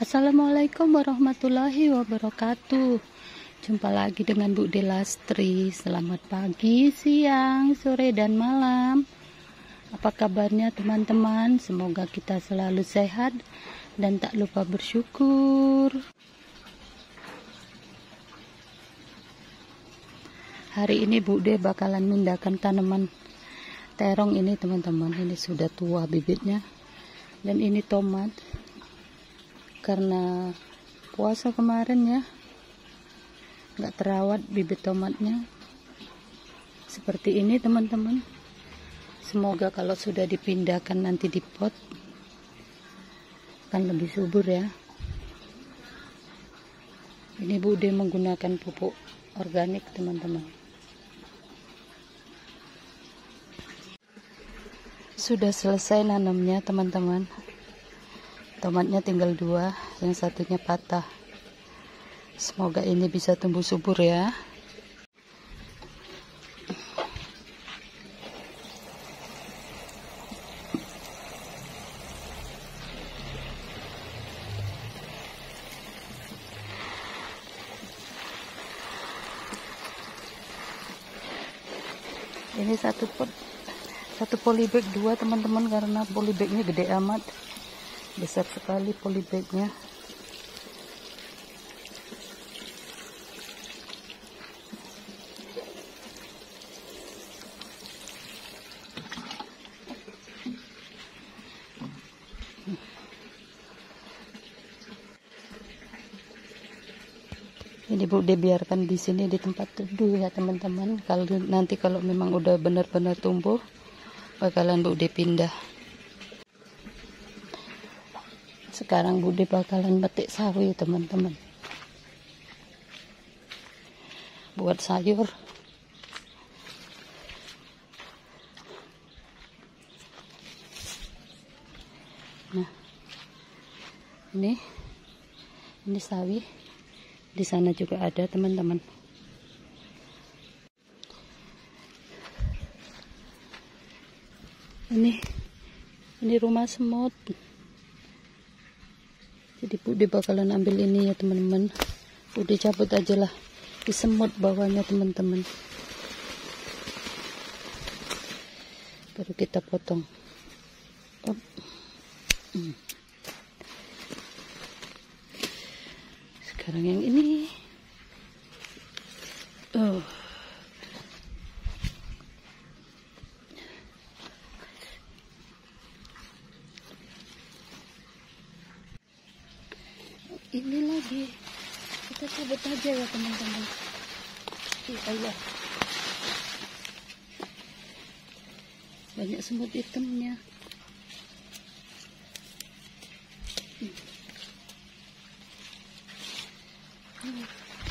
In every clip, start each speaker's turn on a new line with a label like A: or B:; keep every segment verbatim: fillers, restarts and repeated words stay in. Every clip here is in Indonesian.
A: Assalamualaikum warahmatullahi wabarakatuh. Jumpa lagi dengan Bu De Lastri. Selamat pagi, siang, sore, dan malam. Apa kabarnya teman-teman? Semoga kita selalu sehat dan tak lupa bersyukur. Hari ini Bu De bakalan mindahkan tanaman terong ini teman-teman. Ini sudah tua bibitnya. Dan ini tomat. Karena puasa kemarin ya, nggak terawat bibit tomatnya seperti ini teman-teman. Semoga kalau sudah dipindahkan nanti di pot akan lebih subur ya. Ini Bude menggunakan pupuk organik teman-teman. Sudah selesai nanamnya teman-teman. Tomatnya tinggal dua, yang satunya patah. Semoga ini bisa tumbuh subur ya. Ini satu pot, satu polybag dua teman-teman, karena polybagnya gede amat. Besar sekali polybagnya. Ini Bude biarkan di sini di tempat teduh ya teman-teman. Kalau nanti kalau memang udah benar-benar tumbuh, bakalan Bude pindah. Sekarang Bude bakalan petik sawi teman-teman, buat sayur. Nah, ini ini sawi. Di sana juga ada teman-teman. Ini ini rumah semut. Jadi Bude bakalan ambil ini ya teman-teman. Bude cabut aja lah di semut bawahnya teman-teman. Baru kita potong. Oh. Hmm. Sekarang yang ini. Oh. Ini lagi kita cabut aja ya teman-teman. Ih, Allah, banyak semut hitamnya. hmm. Hmm.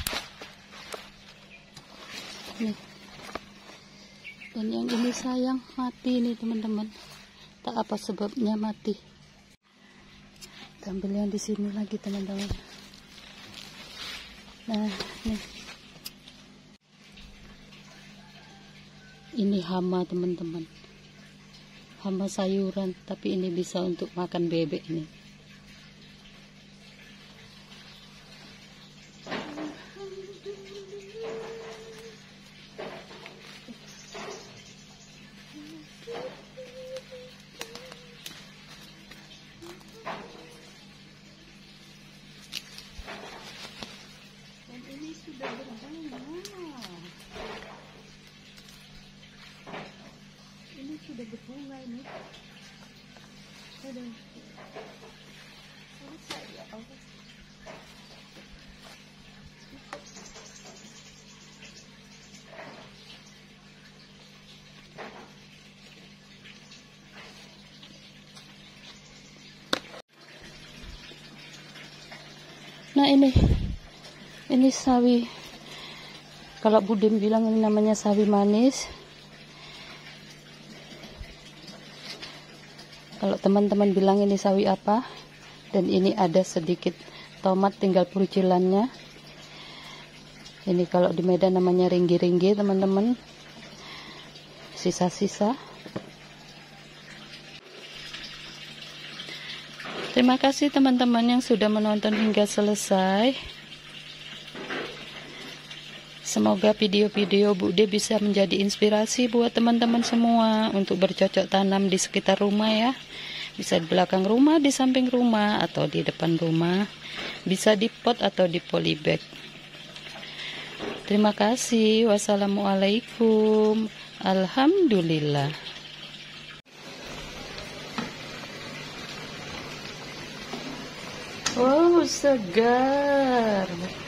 A: Nih. Dan yang ini sayang mati nih teman-teman. Tak apa sebabnya mati. Ambil yang di sini lagi teman-teman. Nah, nih. Ini hama teman-teman. Hama sayuran, tapi ini bisa untuk makan bebek nih. Sudah berbunga. Ini sudah berbunga ini. Aduh. Selesai ya Allah. Nah ini. Ini sawi, kalau Bude bilang ini namanya sawi manis. Kalau teman-teman bilang ini sawi apa? Dan ini ada sedikit tomat, tinggal perucilannya. Ini kalau di Medan namanya ringgi-ringgi teman-teman. Sisa-sisa. Terima kasih teman-teman yang sudah menonton hingga selesai. Semoga video-video Bude bisa menjadi inspirasi buat teman-teman semua untuk bercocok tanam di sekitar rumah ya. Bisa di belakang rumah, di samping rumah, atau di depan rumah. Bisa di pot atau di polybag. Terima kasih. Wassalamualaikum. Alhamdulillah. Wow, segar.